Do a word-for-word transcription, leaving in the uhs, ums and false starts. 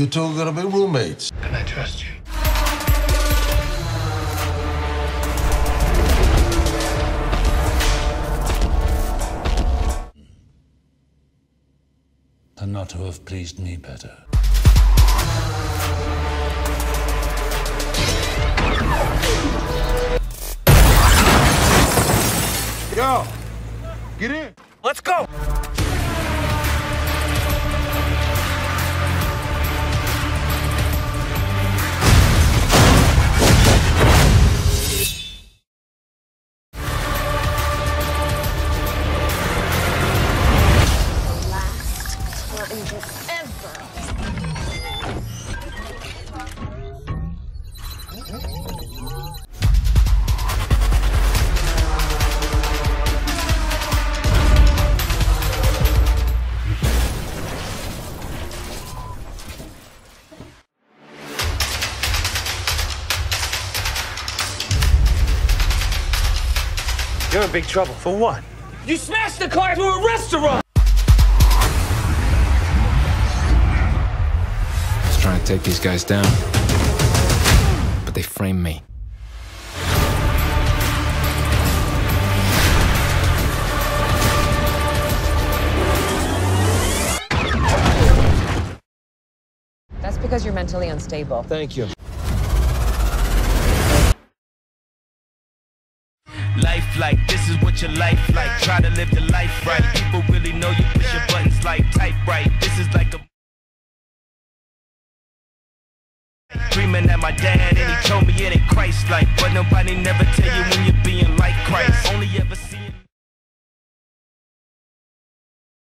You two are gonna be roommates. Can I trust you? Than not to have pleased me better. Yo, get in. Let's go. You're in big trouble. For what? You smashed the car to a restaurant! I was trying to take these guys down, but they framed me. That's because you're mentally unstable. Thank you. Life like, this is what your life like. Try to live the life right. People really know you push your buttons like type right. This is like a dreaming at my dad and he told me it ain't Christ-like. But nobody never tell you when you're being like Christ. Only ever see